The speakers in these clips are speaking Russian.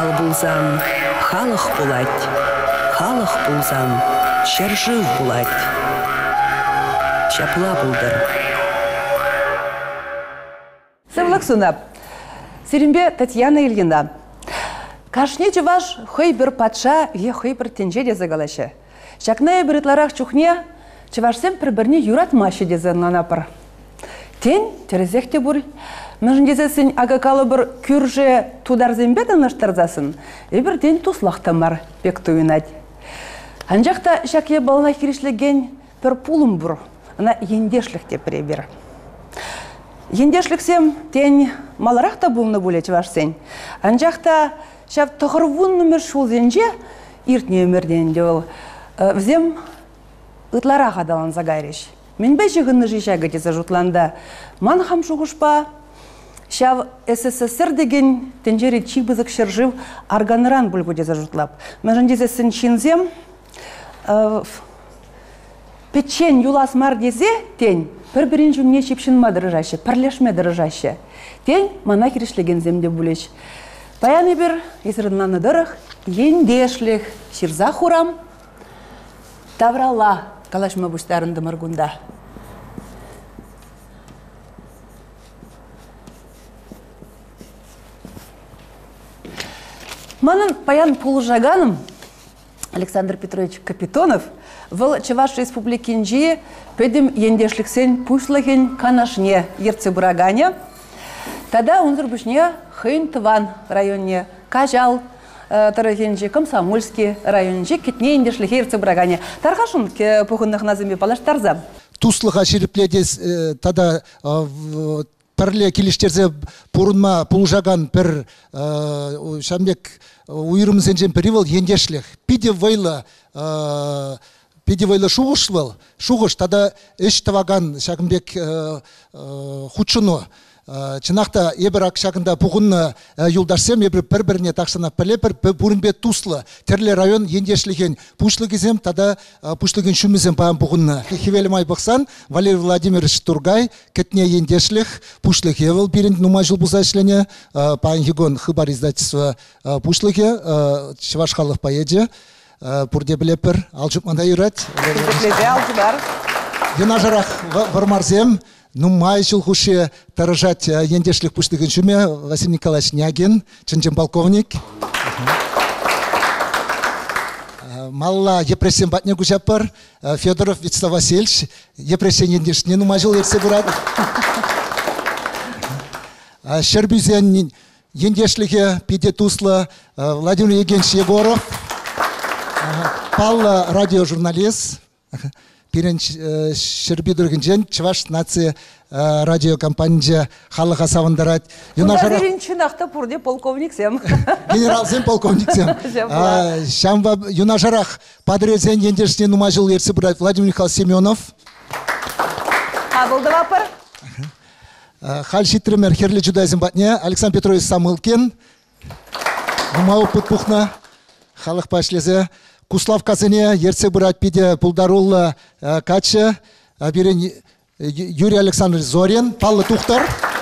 Хал булсам, халық булать. Халық булсам, шаржыв булать. Шапла булдыр. Сывлық сунап. Сиренбе Татьяна Ильина. Кашне чеваш хой бір патша, хой бір тенже дезе галашы. Шакнае бірітларақ чухне, чевашсем бір-бірне юратмашы дезе нанапыр. Тен терезекте бұр. Мәжін дезесін агакалы бір күрже тударзембеді наштарзасын. Бір ден туслақтамар бек туынад. Анжақта шаке балына керешлеген бір пулым бұр. Ана ендешлікте пребір. Ендешліксем тен маларақта бұлны бөле чевашсен. Анжақта шап тұғырвун номер шул зенже иртне өмірден деол. Взем ытларақ адалан загайреш. Мен бәші ғынны жишәгі тезі жұтланда. Ман хам шуғышпа, шав СССР деген тенжері чибызық шыржыв арганыран бүлгі тезі жұтлап. Мәжін дезесін чинзем, печен юлас мар дезе тен, бір-бірін жүмне шепшінма дырыжашы, пірлешме дырыжашы. Тен мана керешлеген земде бүлеш. Баяны бір есірінланы дырық, ендешлік, ширза хурам, таврала калашма бұштарынды мұргунда. Манын паян пулжаганым Александр Петрович Капитонов выл Чуваш республикинжи пөдім ендешліксен пушлығын канашне ерце бұрагане. Тада онзыр бүшне хын тыван районне кажал тарахенжи Комсомольский районжи кетне ендешлігі ерце бұрагане. Тарғашын пұғыннық назыме палаш тарзам. Туслыға шерепледес тада пірле келіштерзе пұрынма пұлжаган пір шамбек уйрымызен перевел ендешлік. Пиде вайлы шуғыш, тада үш таваган шағынбек худшыну. Чынақта ебір ақшағында бұғынны юлдашсем, ебір бір-біріне тақшына піле бір бұрынбе туслы. Терлі район ендешліген пұшлығызем, тада пұшлығын шүмізем паған бұғынны. Хевелі май бұқсан, Валерий Владимирович Тургай, кетне ендешлік, пұшлық евіл берін нұмай жыл бұза ішлене, паған хигон хыбар издательство пұшлығы, Чуваш халық поеде. Пұрде білепір, алжып манда үйрат. Ена жарақ вармарзем, нумай жыл құшы тарыжат ендешлік пұштығын жүме, Василий Николаевич Нягин, чынжым полковник. Малла епрессиям батне гужапар, Федоров Вячеслав Васильевич, епрессиям ендешіне нумай жыл ерсе бұрад. Шербюзен ендешлігі пиде туслы Владимир Евгеньевич Егоров, Палла радиожурналист, Пирен Шербидургенжен, Чуваш нация радиокомпания халыға савындарат. Юнажарин чинақта пұрде полковниксем. Генералсем полковниксем. Шамба юнажарақ падрезен ендешіне нумажыл ерсі бұрат Владимир Михайлович Семенов. Абылды вапыр. Хальшитример Херли Джудайзен батне, Александр Петрович Самылкин, Нумау Путпухна, халық пашлезе. Куслав казыне ерсе бұрат пиде пулдарулы качы, берен Юрий Александрович Зорин, Паллы Тухтар.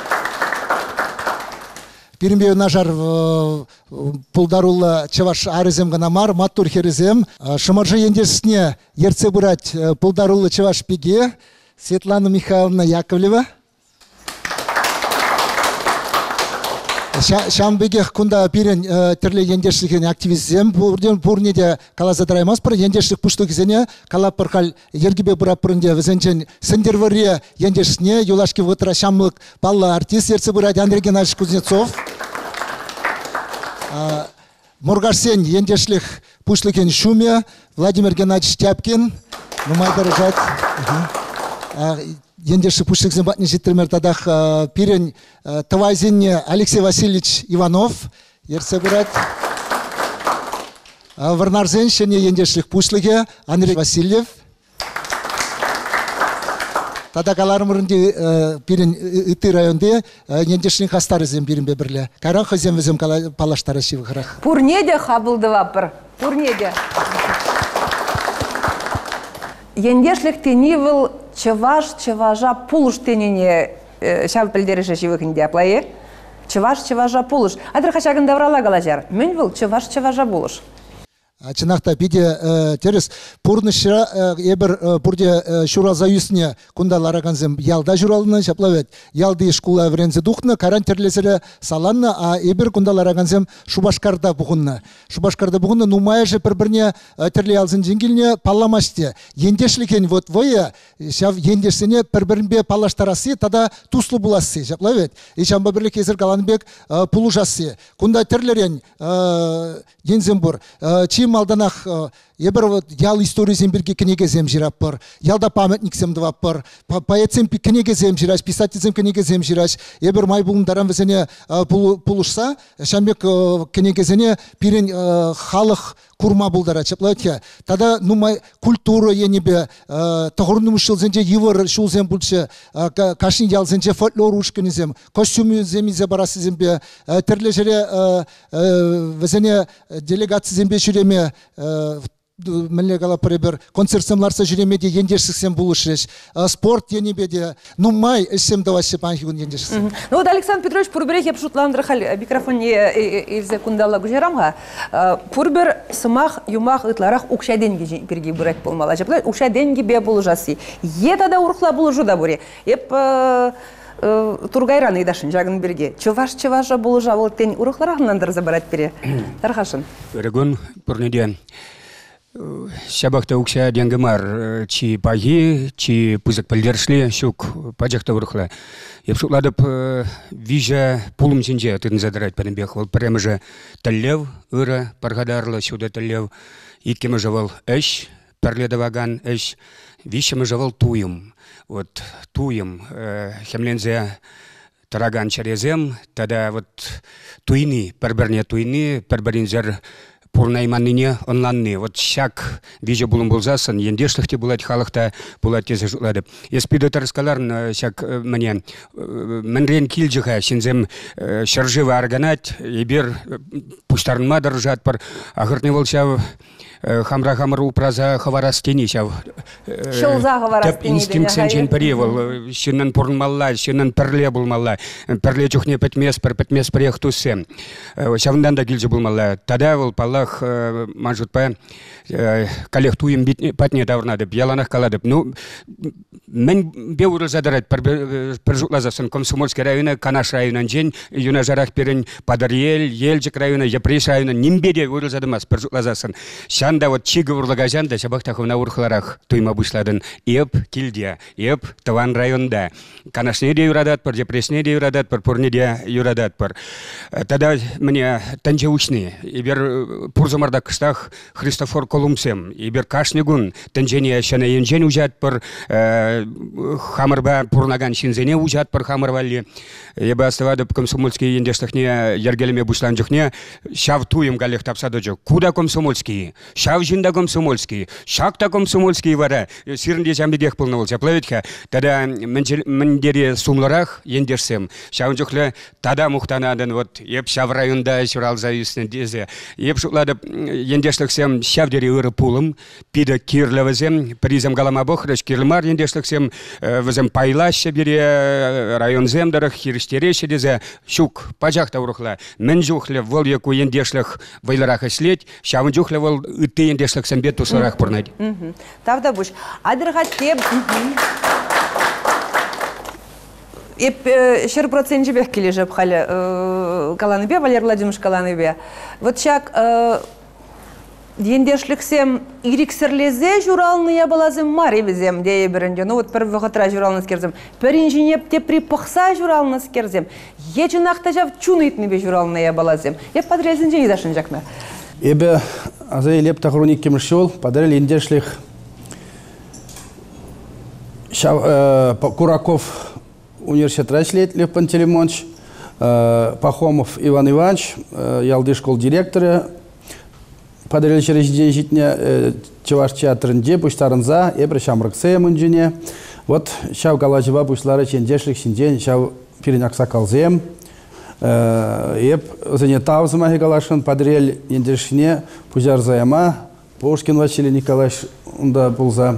Берен беу нажар пулдарулы Чуваш арызем ғанамар, Маттур херезем. Шымаржы ендесіне ерсе бұрат пулдарулы Чуваш пиге, Светлана Михайловна Яковлева. Шамбегех кунда пирен терле ендешлігін активизем, бұрнеде кала задраймас бір ендешлік пұштық зене, кала пырхал ергебе бұра пұрынде візенчен сендерваре ендешіне, юлашки вытра шамлық палла артист ерці бұрады Андрей Геннадьевич Кузнецов. Мұрғарсен ендешлік пұштығын шуме, Владимир Геннадьевич Тяпкин, нумай дәрежат. Ендеші пұштықзен батны жетірмер тадақ пирен тавайзенне Алексей Васильевич Иванов, ерсе бұрат. Варнарзен шене ендешлік пұштығы Андрей Васильев. Тадақ аларым ұрынды пирен үті районде ендешінің қастарызен бірін бе бірлі. Кайран қызен візем палаштары шивы қырақ. Пұрнеде қабылды вапыр, пұрнеде. Ендешлік теневіл Чуваш, Чуважа пулуш тенене шав пілдері шашивықынде аплайы. чываш-чыважа пулыш. Адыр хачагын даврала галажар. Мен был чываш-чыважа булыш. Чынакта биде терес пурнышра ебер пурде шуразаюсне кунда лараганзем ялда журалны шаплавет ялды школа врензе духна карантерлезере саланна а ебер кунда лараганзем Шубашкарда бугунна нумая же бір-бірне терле алзын жеңгилне палламаште ендешликен вот воя шав ендешсене бір-бірінбе паллаштарасы тада туслу буласы шаплавет и шамба бірлік езір Галанбек пулужасы кунда терлерен ензембур чим алданах ебір вот ял историясен бірге книгезем жирап бар, ялда памятниксем двап бар, поэтсем книгезем жираш, писательсем книгезем жираш, ебір май бұлындаран візіне пулышса, шамбек книгезене пирен халық курма бұлдара чаплайтя. Тада нумай культура енебе, тағырным шылзенже евір шулзем бұлшы, кашын ялзенже фольклор ушкенезем, костюмеземезе барасызембе, тірлі жере візіне делегацизембе жүреме, Мэлле гала пребер концертсемларса жүремеде ендерсіксем булышеш спорт енебеде нумай эсем давасе панхигун ендерсіксем. Ну вот Александр Петрович пурберех я пшутландрахал микрофон илзе кундала гужерамга пурбер сымах юмах ытларах укша деньги перги бурак болмала. Жапла укша деньги бе булужасы. Етада урхла булужу да буре. Еп Тургайран идашын жагын берге. Чываш-чыважа булужа ол тень урухларахнандар забарат бере. Тархашын. Регун пурнеден. Шабахта укша денгемар чи паги, чи пузак пальдершли, щук паджахта урхла. Я пшукладып вижа пулум синже тын задрать панбех. Вол прямо же таллев, ыра, паргадарлы сюда таллев. Иккема жавал эш, парледаваган эш, вишема жавал туем. Вот туем, хемлензе тараган чарезем, тогда вот туйни, парбаринзер пурнайманныне онланны. Вот шак вижу булым булзасын, ендешлыхте булать халықта булать тезе жуладып. Еспиды тарскаларн шак мне менрен килджиха, синзем шаржива арганать, ебер пуштарнма доржат пар, агыртны волчав хамра-хамр упраза хаварастени шав. Шылза хаварастени. Инстинкт сенчен паревал, шиннан пурнмалла, шиннан перле булмалла, перле чухне петмес приех туссем. Шавндан да килджи булмалла. Тада вол паллах манжут па коллег туем патне даврнадып, яланах каладып. Ну, мен беурыл задарать пржутлазасын Комсомольский района, Канаш районан жен, юна жарах перен Падарьель, Ельчик района, Япреш района, нимбеде урыл задымас пржутлазасын. Шанда вот чиговурлага жанда шабахтаху на урхларах туйма бушладын еп килдия, еп таван районда. Канашне де юрадат пар, Япрешне де юрадат пар, Пурне де юрадат пар. Тогда мне танче учны, ибер пурзамарда кыстах Христофор Колумсем, ибер кашнегун, танчене шана енжен ужат пар, хамарба пурнаган шинзене ужат пар хамарвали. Еба оставадып Комсомольский ендештахне ергелеме бушланжухне, шав туем галех тапсадоджо. Куда Комсомольский? Шав жинда Комсомольский, шакта Комсомольский вара. Сирнде жамбедех полновол жаплавитха. Тогда мендере сумларах ендерсем. Шав жухле тада мухтанадын вот еп шав районда шурал заюсны дезе. Еп шукладып ендешлыксем шавдери ыры пулым, пида кирлевазем, призем галамабохрыш кирлмар ендешлыксем, вазем пайлаще бере районзем дарах хириштереше дезе. Шук пажахта урухла. Мен жухле вол яку ендешлых вайларах эшлеть, шавын жухле вол ты ендешлых сэмбет тусарах пурнать. Тавда буш. Адыргат кеп. Еп шер процент жебех кележеп халі Каланыбе, Валерий Владимирович Каланыбе. Вот шак ендешліксем ириксерлезе журалны ябалазым маревізем дее бірінде. Ну вот бір вғытра журалны скерзем. Бір инженеп те припықса журалны скерзем. Ечін ақтажав чунытны бе журалны ябалазым. Еп подрезін жені дашын жақны. Эбе азай леп тахруник кемшол, подарил индешлих Кураков университет рачлет Лев Пантелеймонович, Пахомов Иван Иванович, ялды школ директора, подарил через день житня Чеваш театрынде, пуштарынза, эбре шамрыксе мунжине. Вот шав галажева пушлары чендешлих синден, шав перенякса калзем. Еп зене тавзыма галашын подрел индешне пужар заяма Пушкин Василий Николаевич унда булза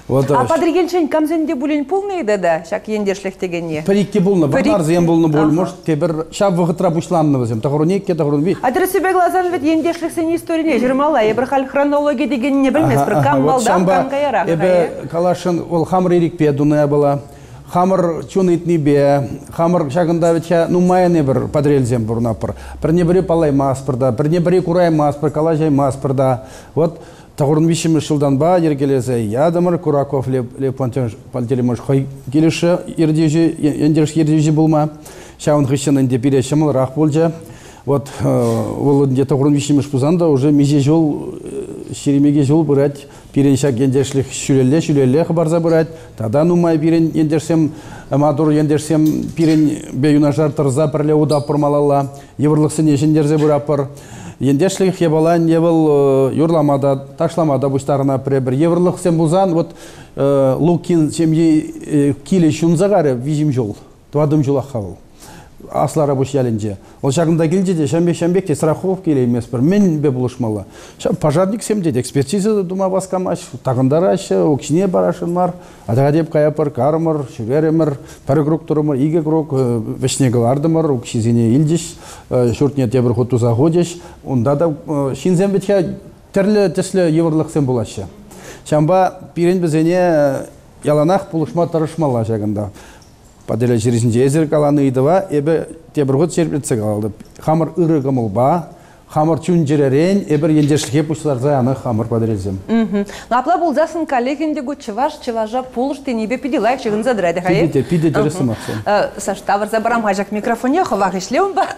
А подрегеншен камзенде булен полнейді да, шак ендешлік дегенне? Парикке болны, бағар зен болны бол, может, тебір шап вғытра бұшланны бізем, тағыру некке, тағыру бей. Адыры сөбе глазан вет ендешлік сен история жырмала, ебір хал хронология дегенне білмес, бір кам балдан қанғайырақ. Ебі калашын, ол хамыр ерекпе дуная была, хамыр чунытни бе, хамыр шағында ветча, ну майаны бір подрелзем бұрнапыр. Бірне бірі палай маспырда, бірне бірі курай маспыр, калажай маспырда. Вот, тағырын вишімі шылдан ба, ергелезе ядымыр, Кураков Лев Пантелеймонович хой келіші, ендерш ердежі болма. Шауын хыщын инде перешіміл рақ болжа. Вот, ол инде тағырын вишіміш бұзанда уже меже жол, шеремеге жол бұрать, переншак ендершлік шүлелі барза бұрать. Тада нумай перен ендерсем, мадур ендерсем перен бейунажар тұрза пірле удап пұрмалала, еврлықсын ешендерзе бұрапыр. Ендешлік ебалан ебіл юрламада, ташламада бұштарына пребір. Еврлық сен бұзан, вот Лукин семье киле шунзағары визим жол, туадым жол аққавыл. Аслара бұш ялінже. Ол шағында келде де, шәмбекте страховка келе емес бір, мен бе бұлышмалы. Пожарник семде, экспертиза дума басқамаш, тағындар ашы, өкшіне барашын мар, адыға деп қаяпыр, қарымыр, шүреремір, пәрігрук тұрымыр, игегрук, вешнегіл ардымыр, өкшізіне илдеш, шүртіне тебір құту заходеш. Онда да шинзен бетке тірлі тіслі еврлық сен бұлашы. Шамба пирен бізіне яланақ бұлышма тұрышмала шағында. Паделя жересінде езір қаланы идыва, ебі тебір ғыт серпетсі қалды. Хамыр ұры ғымыл ба, хамыр чүн жеререн, ебір ендершліке пұшылар заяны хамыр паделезем. Апла бұлзасын коллегінде гүт чыважа пулышты небе пиделайық шығын задырайды, хай? Пиде дересім ақсын. Саш, тавыр забарам ғажақ микрофоне, ховақ ішлеуін ба?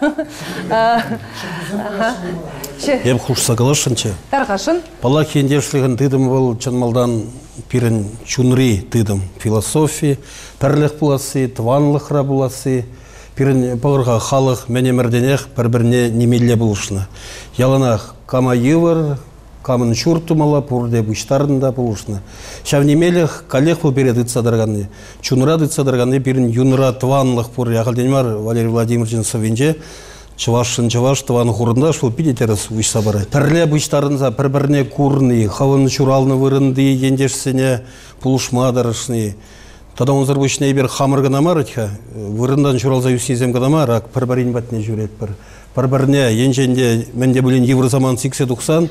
Ем құшса қалашынчы. Тарғашын? Пала кендершлігін тыдым бұл чынмалдан пирін чунри тыдым. Философия, пәрлік бұласы, тванлықра бұласы, пирін бұғырға халық мәнемірденеқ бір-біріне немелі бұлышына. Яланақ кама евір, камын чуртумала, пұрде бұштарында бұлышына. Шав немелік коллег бұл бере дыцадырғаны. Чунра дыцадырғаны пирін юнра тванлық бұр. Яғылденмар Валерий Владимировичын совенже чываш, тван хурында шул пидетерес ұшса бары. Пірле бұштарынса бір-біріне курны, хавын чуралны вырынды, ендешсіне пұлышмадырышны. Тада онзыр бұшне бір хамырғына марытха, вырындан чуралза үснезем ғадама, рак бір-бірін бәтіне жүрет бір. Бір-біріне енженде менде білін евро заман 80-90,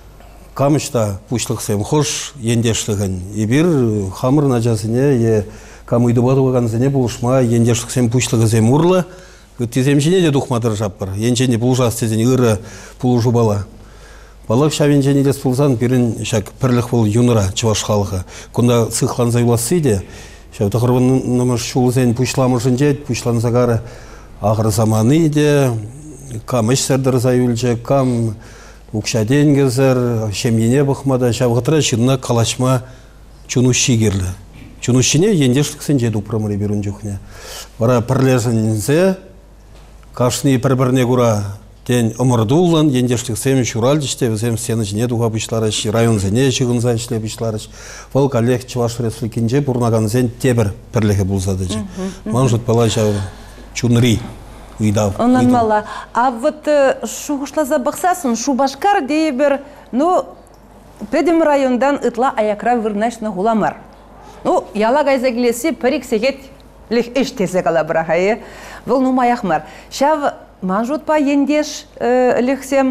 камышта пұшлықсем хош ендешлігін. Ебір хамыр нажасыне, камыйды батуғанзыне бұлышма, ендешліксем пұшлығызем ұрлы, Теземжене де дұқмадыр жаппыр. Енжене бұлжас тезен ұры бұлжу бала. Балақ шавенжене дес бұлзан берін шак пірлік бұл юныра чываш халығы. Күнда сықлан зайласы де, шау тақырбын нұмыш шулызен пұшламышын жет, пұшлан зағары ағыр заманы де, кам іш сәрдір зайылжы, кам ұқшаден кезір, шемене бұқмада, шавғытыра шынна калашма чунуши керлі. Чунушине ендешліксен жет ұпрамыры берін жүхне. Бара пірлесінзе, Кашны бір-біріне күра ден ұмырдулан, ендештік сәмі шуралдыште, өзем сені жіне дуға бұшларыш, район зәне шығынза ішле бұшларыш. Ол коллег чываш республикинже бұрнаған зән тебір бірлігі бұлзады. Манжут бала жау чунри ұйдау. Онан мала. А вот шуғышлаза бақсасын, Шубашкар дей бір, ну, пөдім райондан ұтла аякра вырнашны ғуламар. Ну, яла гайза келесі пірік сегет лих иш тесе кала брахае. Вол ну маяхмар. Шав манжут па ендеш лихсем.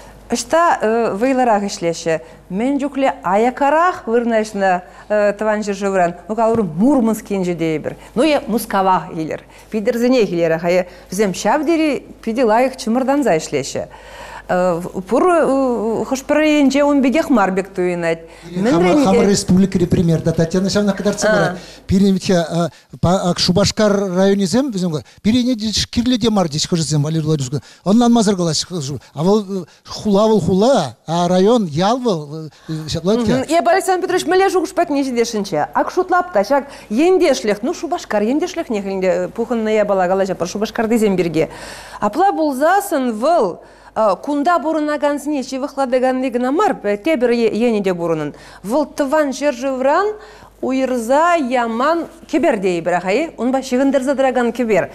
Шта вейларах ишлеше. Мен жүкле аякарах вырнашна таванжы живран. Ну калур Мурманский инжедейбір. Ну я Мускавах илер. Пидерзене илер хае. Взем шав дери пиделайых чумырдан за ишлеше. Пур хошпыренже он бегех марбек туинать. Хамар республикари пример. Да Татьяна Шавна кадарца бара. Перемече Шубашкар районизем, перенедиш кирледе мардиш хожизем Валерий Владимирович. Он нам мазар галаш. А вол хула, а район ялвал. Я Александр Петрович мележу шпак не сидешинче. Ак шутлап ташак ендешлех, ну Шубашкар ендешлех нехинде пухынна я бала галаша про Шубашкар деземберге. Апла булзасын вол. Кунда бурынаган зне, чи выхладыганлыгына мар, тебір енеде бурынын. Выл тыван жержевран, уйырза яман кибердей бірақай, он ба шығындырза дыраган кибер.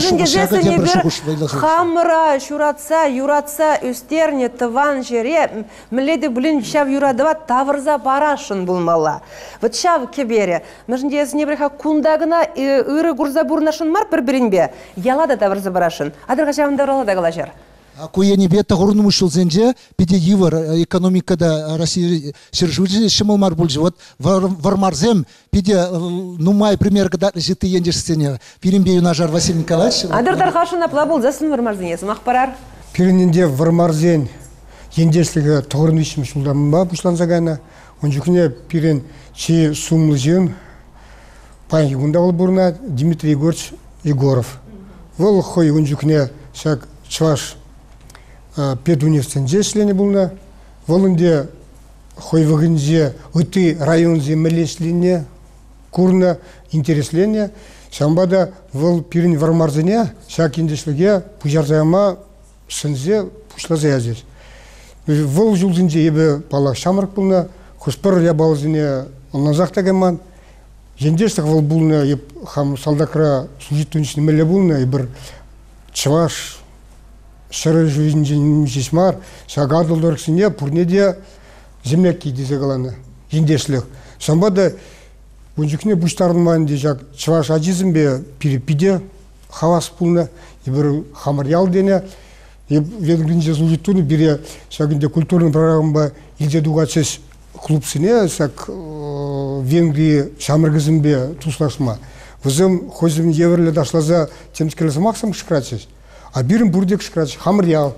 Хамыра, шуратса, юратса, үстерне, тыван жере, міледі бүлін шав юрадыва тавырза барашын бұлмала. Вот шав кибере, мәжінде езіне біріға кундагына үрі гурза бұрнашын мар бір-бірін бе, ялада тавырза барашын. Адырға шавында ұрала да қалашар. Куяни бета горному шулзенже, пиде евр экономикада России ширжуji шималмар бульжи. Вот вармарзем пиде нумай пример когда житы ендешсене. Пиримбе юнажар Василий Николаевич. Адырдар хашына плабул засын вармарзен есім ақпарар. Пирининде вармарзен ендешлігі тоғырын ешім шулдамын бұшланзагана. Онжукне пирин чи сумлызен пан югундавыл бурна Дмитрий Егорович Егоров. Вол хой онжукне шак чваш педуниверситетінде шлене булна. Волынде хойвыгынде ыты районзе мелешлене курна интереслене. Шамбада вол пирин вармарзене шакиндешліге пужарзаяма сынзе пушлазаязез. Вол жылзынде ебе палақ шамырк булна. Хуспыр ябалзене онланзақтагаман. Ендештік вол булна еп хам салдакра служитунчны меле булна ебір чваш шыры жүзінжен жесмар, шағадылдырықсыне пұрнеде земляк кейді зағаланы, ендешлік. Шамбада өнжікіне бұштарынмайынде жақ чываш ажизм бе пирепиде хавас пулна, ебір хамарял дене, венгринже служитуны бире шағынде культурный программа илде дугачес клубсыне, сак Венгрии шамыргызым бе туслашма. Візім хозім еверлі дашлаза темскелесі мақсым шықратсыз. А бирим бурдек шкрач, хамрял.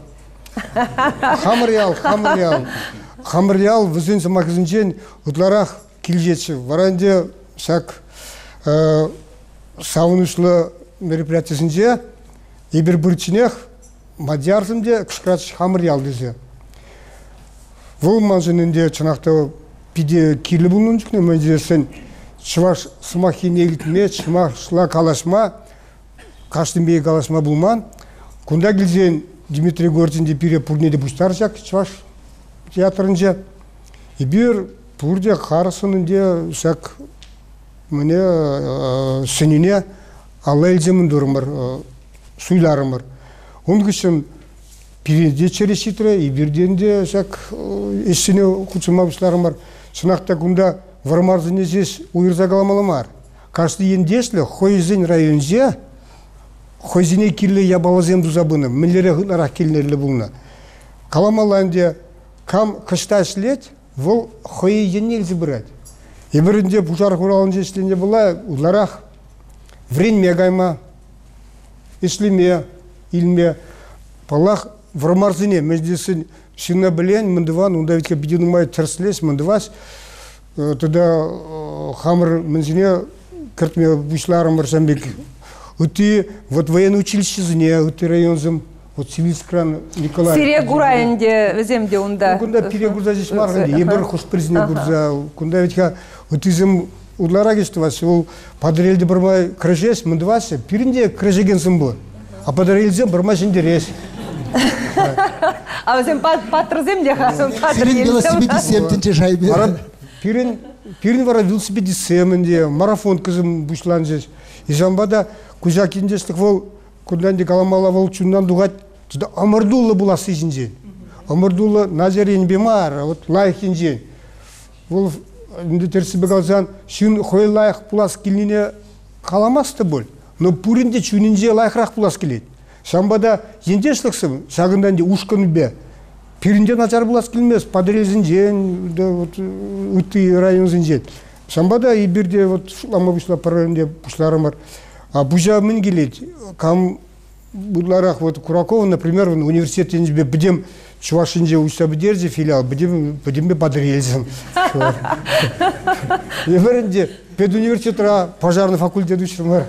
Хамрял візін самақызынчен ұтларақ келжетші. Варанде шак сауынышлы мероприятиясынче ебір бірчінех мадиарзымде шкрач хамрял дезе. Вол манжынынде чынақты пиде кирлі бұлын жүкне мәдесін чываш сымақи негітме, чымашла калашма, каштынбей калашма бұлман. Кунда келзен Дмитрий Горцинде пире пурнеде бұштаржак, чваш театрынже. И бир пурде қарысынынде сәк міне сөніне алла елземін дұрымыр, суйларымыр. Он күшін пиреде черешітірі, и бірденде сәк есіне құтсыма бұшларымыр. Шынақта күнда вармарзыне зес уйырза каламаламар. Кашты ендешлі хойзен районзе хойзине кирле ябалазем дузабыны, миллере гынарах келнерлі бұлна. Каламаланде кам кышташлет, вол хойы еннелзі бірад. Ебірінде бұжар құралын жесленде бұла, ұларах вренме гайма, іслеме, илме, палах вармарзыне, мәждесін шына білен, мындыван, онда ветке беденумай тірслес, мындывас, тогда хамыр мінзіне кіртме бұшларым барсамбек. Үті вот военное училище зіне, үті районзым, вот Сивильскран Николай. Сире гурайынде, віземде онда. Кунда пире гурза здесь марғанде, ебір хош призіне гурза. Кунда ветка үтізім ұдлара кешті васы, ол падарелді бірмай крыжес, мындывасы, пирінде крыжегенсім бұл. А падарелдзем бірмай жендерес. А візем патрызем де қасын Сирен велосипеде семтінші жайбе. Пирин вара велосипеде семінде, марафон кызым бұшлан жес. И жамбада кузакиндестік вол, күнданде каламала вол чундан дуғат, туда амырдулы бұласы жинжен. Амырдулы назерен бемар, вот лайық жинжен. Вол, үнді терсібі қалсан, шын хой лайық бұлас келіне қаламасты бол. Но пуринде чунинже лайықрақ бұлас келеді. Шамбада ендешліксім, шағындан де ушқыны бе. Пиринде начар бұлас келмес, падрезін жен, үтті районзын жен. Шамбада и бірде шулама бұшла паралінде бұшларым бар. А бұжа мін келеді. Кам бұдларақ Куракова, например, университетінде бідем Чувашинже Уйсабыдерде филиал, бідем бе падрезін. Ебірінде педуниверситетра пожарный факультет учырым бар.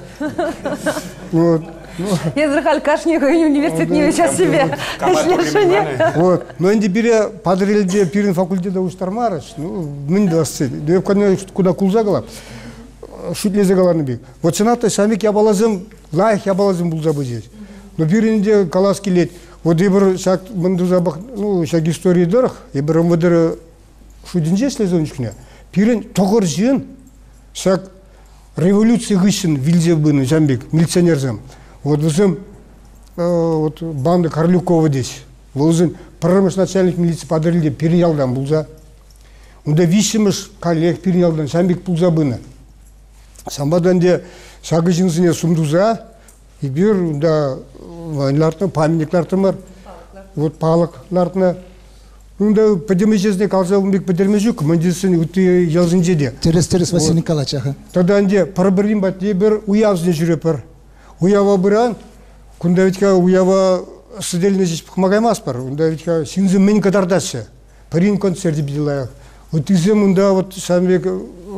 Езірхал кашнеға университет не сейчас себе. Вот. Но енді бире падрелде пирин факультета уштармарыш. Мін дасы. Дөп куда кулза қалап. Шутлезе қаланы бек. Вот сенатта самик ябалазым, лайық ябалазым бұлза бұл здесь. Но пиринде калас келет. Вот ебір шак мындузабық, шак истории дырық. Ебір өмедірі шудинже слезончикне. Пирин тоғыр жын шак революция гыщен вилзе быны жамбек милиционерзем. Вот взем вот банды Карлюкова здесь. Волзын промыш начальник милиции подарили переялдан булза. Унда вишимыш коллег переялдан жамбек булза быны. Самбадан де шагы жинсине сумдуза и бир унда вайнлартын памятниклартын бар. Вот палыклартына. Унда подемечесне калса умбек подермежу командирсын үтү ялзын жеде. Терес Василий Николаевич, ага. Тогда анде парабырим бат бир уявзын жүрөпөр. Уява быран кунда витка уява сидельне жиш пхмагаймас бар. Унда витка синзим мен кадардасы. Парин концерт бидилаях. Вот изем унда вот самбек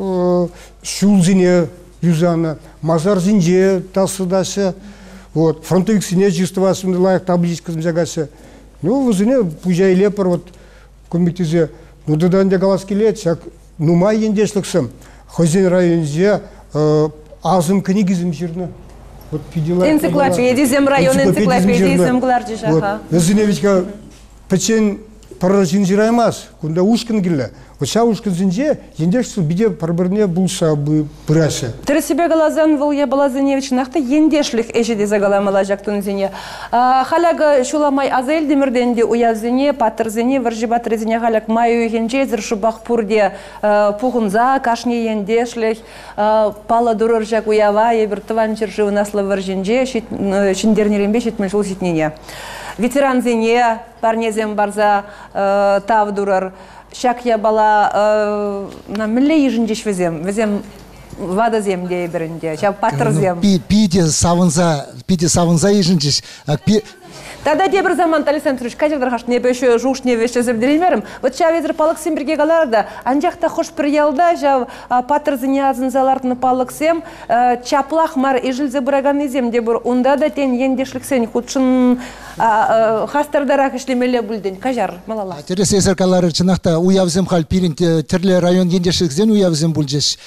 шулзине юзана, мазар зинже тасыдасы. Вот фронтовик сине жистывасы лайк табличкасын жагасы. Ну, возыне пужай лепар вот комитезе. Ну, дадан де галас келет, шак нумай ендешліксім. Хозин районзе азым книгизм жирны. Вот пидила. Энциклопедия зем район энциклопедия зем гларджи жаха. Возыне вичка печен паражин жираймас, кунда ушкин гилля. Вот ша ушкин зинже ендешсіл биде парбырне булса бы пырасы. Тірі себе галазан выл я балазыневич нахта ендешлік эжеде загаламала жактын зине. Халяга шуламай азель демірденде уязыне, патырзыне, варжибатырзыне халяк маю егенже зіршубақ пурде пуғынза, кашне ендешлік, пала дурыр жак уява, ебір тыван чыржы унаслы варжинже, шиндернеренбе шитмен жыл шитнене. Ветеран зине, парнезем барза тав дурыр. Шак я бала на милле ежіндеш везем вада земде бірінде, шак патыр зем. Пиде савынза ежіндеш. Тогда дебір заман Александрович, каждый раз не беше жуш не веше зебдеремерім. Вот ша ветер палықсем бірге қаларда, анжақта хош бір ялда, жав патыр зіне азынзалардың палықсем, чаплақ мар ежіл зебіраган езем, дебір онда да тен ендешліксен худшын хастардарақ ішлемелі бүлден. Кажар, малала. Терес есеркалары чынақта уявзем хал пирин терле район ендешліксен уявзем бүлдеш.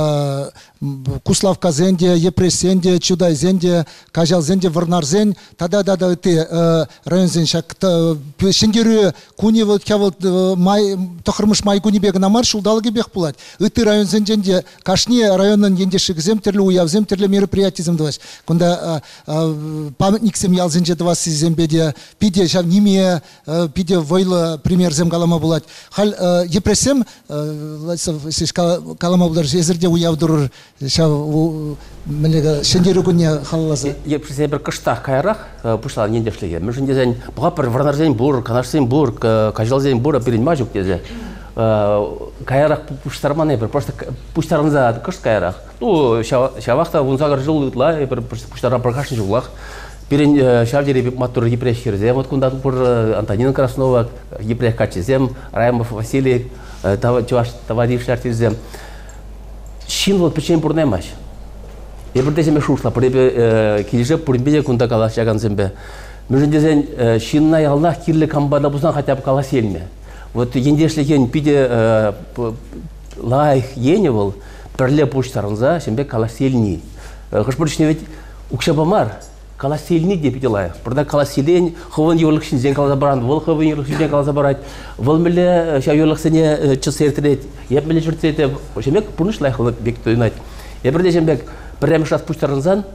Куславка зенде, Епресенде, Чудай зенде, Кажал зенде, Варнарзен, тогда ты район зен шак шендеру куни вот кявол май тохрмыш май куни бег на марш удалги бег пулать. Ты район зенде кашни районнан ендешик зем терле уявзем терле мероприятий зем дваш. Кунда памятник зем ял зенде два зембеде пиде шав ниме пиде войлы пример зем галама булать. Хал Епресем калама булар жезерде уявдурur шендеру күнне халлазы. Епресем бір кыштақ кайрақ пушлар ендешліге. Мүшін дезен бұға бір варнарзен бұр, канашсен бұр, кажалзен бұр, апирин мажук дезе. Кайрақ пуштарманы бір, просто пуштарынза кышт кайрақ. Ну, шавақта вунзағыр жыл ұтла, бір пуштаран прокашын жыллақ. Пирин шавдері матур Епреш Херзем, откуда бұр Антонина Краснова, Епреш Качезем, Раймов Василий, Тавадив Шартизем. Шин вот почему бурнемаш. Я продезем шушла, прибе килиже пурбеде кунда калаш яган зембе. Между дезен шинна ялнах кирле камбада бузан хотя бы каласельме. Вот ендешлеген пиде лайх еневал, перле пуштарнза, зембе каласельни. Хашпурчне ведь укшабамар. Каласельни де пиде лайх. Прода каласельни, хован юрлых шинзен калазабаран, вол хован юрлых шинзен калазабарать. Вол меле ша юрлых сене часертрет. Я меле журцете, зембе пурныш лайхал бек тойнать. Я продезем бек прямо сейчас пуштарнзан.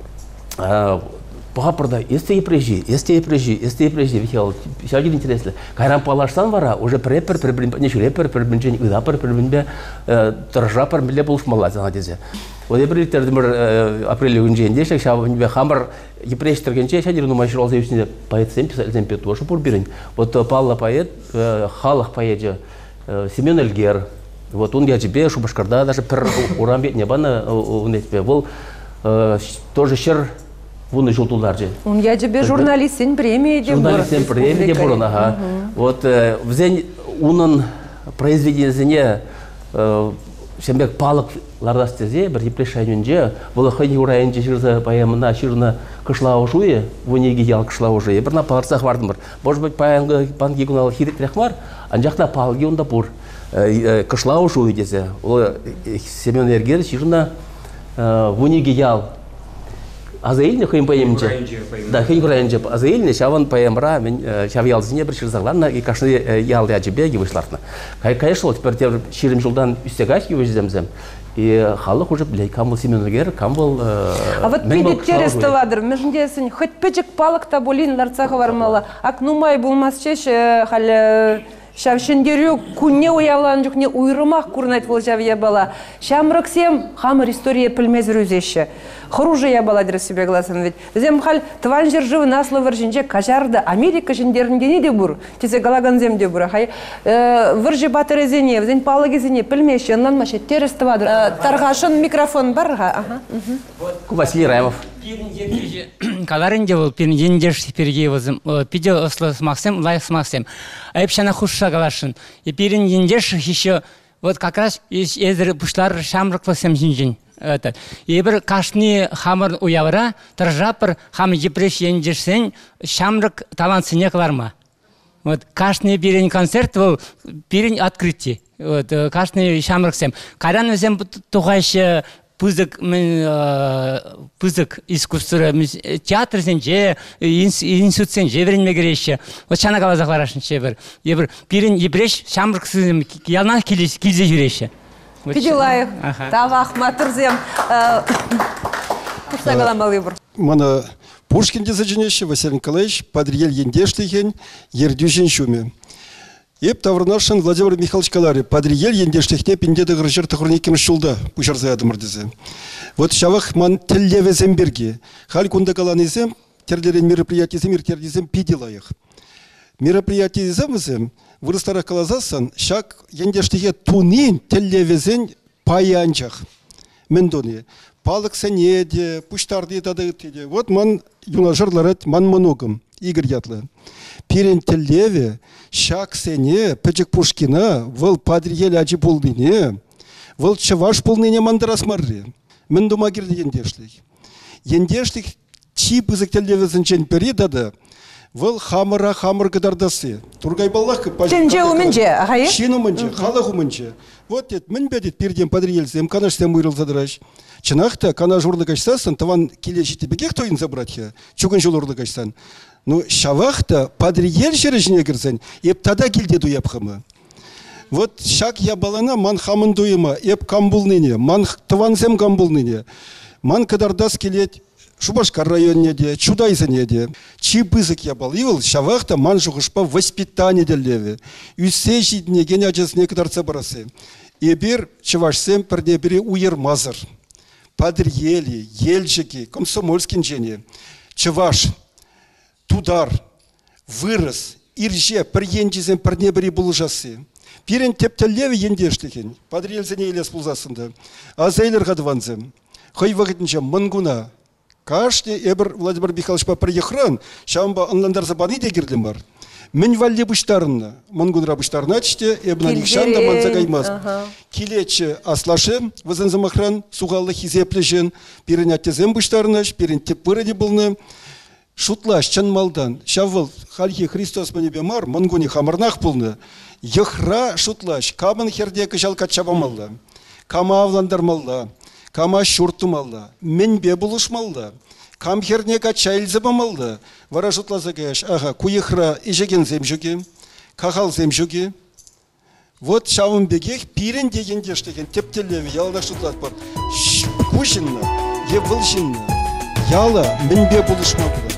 Пока прода, если прежи, вихел, все один интересно. Кайрам палашсан вара, уже препер, не шрепер, пребенчень, удапер, пребенбе, торжа, пребенбе был шмалать на дезе. Вот я прилетел, апреле унжен, дешек, шавнбе хамар, епреш тергенче, шадир, ну маширал зающий поэт семь писатель земпе тоже пурбирень. Вот Павла поэт, халах поэт же, Семен Эльгер. Вот он я тебе, шубашкарда, даже пер урамбет небана, он тебе был тоже щер. Вон и желтуларджи. Он я тебе журналистин премии де журналистин премии де бурон, ага. Вот в день унон произведение шембек палык лардастезе бір епрешайнунже волохайни урайынже ширза паямына ширна кышлау жуе вонеги ял кышлау жуе бір на паларсах бардым бір. Может быть панги гунал хирит рехмар, анжақта палги онда бур кышлау жуе десе. Ол Семен Ергер ширна вонеги ял Азаильне хым поемче. Да, хым курайынче. Азаильне шаван поемра, мен шав ялзине бір шырзағланна, и кашны ялды ажыбе вышлартна. Конечно, теперь ширим жылдан үстегач евежземзем. И халық уже білей, кам бұл Семеногер, кам бұл... А вот пидет через тавадыр, межіндесін, хоть печек палықта болин ларцаға бармалы, ак нумай болмас чеш, халі шавшендерю күнне уявлан жүхне уйрымақ күрнайт бол жавия бала. Шамрықсем хамыр история пілмез рүзеші. Хұружы я бала дірі себе гласын ведь. Зем хал тван жер живы наслы жинже кажарды Америка жіндерінде не де бұр? Тесе галаган земде бұр. Выржы батырезене, взен палығезене пілмеші, онлан машы теріс тавадыр. Тарғашын микрофон барға. Василий Раимов. Каларынде бол пиріндендеш перге возым. Пиде ослы смақсем, лайық смақсем. Айпшана хұшша калашын. И пиріндендеш еще вот как раз езір пұшлар шамрықлы сәмжінжін. И бір кашны хамыр уявра, тұржапыр хам епреш ендешсен шамрық талантсыне кыларма. Вот кашны пирин концерт был пирин открытие. Вот кашны шамрықсем. Каран өзем туғайшы пызык искусство театр сенже институт сенже веренме кереші. Вот шана калазақларашын шебір. Ебір пирин епреш шамрықсым ялнан килзе жүреші. Пиделаев, тавах, матырзем. Курсагаламалы бұр. Мана Пушкинде заженеші Василий Николаевич подрел ендештеген ердюжен шуме. Еп таврнашын Владимир Михайлович Калари подрел ендештехне пиндеді ғыржыр тұғырнекем шулда пушарзай адымырдызы. Вот шавах ман теллеве земберге. Халь кунда каланызем, терлерен мероприятиезем, иртердизем пиделаях. Мероприятиезем вырыстара калазасан, шак ендештеге тунин теллевезен паянчах. Мендоне. Палық сәнеде, пуштарды етады. Вот ман юнажырларат ман моногым. Игорь Ятлы. Перен теллеве, шак сәне, пәчек Пушкина, выл падриел ажи болдыне, выл чаваш полныне мандарас марре. Мендома керді ендештік. Ендештік чи бізік теллевезен чен пері дады. Выл хамыр кыдардасы. Тургай баллах Ченже умынже, ағайы? Шин умынже, халық умынже. Вот дед, мін бәдет перден падриелсем, канашсем уйрыл задыраш. Чынақта, кана журлы качсасын, таван келеші бекек тойын забратья, чугын жолурлы качсан. Ну, шавахта падриел шережіне кірсен, еп тада келде дуяпхымы. Вот шак я балана ман хамын дуйыма, еп камбулныне, ман таванзем камбулныне. Ман кадардас келет, Шубашкар районе де, Чудайзене де. Чи бызык я балывал, шавахта ман жуғышпа воспитание делеве. Үсе жидіне ген ажасыне кадарца барасы. Ебір чывашсем пірне бірі уйырмазыр. Падриели, елжіки, комсомольскин жене. Чываш, тудар, вырыс, ирже, пір ендізен пірне бірі бұлжасы. Пирен тептелеве ендештіген. Падриелзене елес бұлзасында. Азайлер ғадванзем. Хой вағытынша мынгуна. Кашне эбір Владимир Михайлович па приехран, шамба онландар забаны дегердім бар. Мен валли бұштарына, мұнгынра бұштарына чте, эбнан икшанда манзагаймаз. Келечі аслашы, вазан замахран, суғалы хизеплежен, перен аттезем бұштарына, перен теппырыды бұлны. Шутлаш, чан малдан, шавыл, хальхи Христос манебе мар, мұнгуни хамарнақ бұлны. Ехра шутлаш, камын хердекі жалқа чабамалда, кама авландармалда. Кама шуртумалда, менбе булышмалда, кам хернега чайльзабамалда, вара жутлаза кеш, ага, куехра ижеген земжуге, кахал земжуге. Вот шавым бегех пирен деген дештеген тептелеви, ялда шутлат бар. Кушинна, евылшинна, яла менбе булышмалда.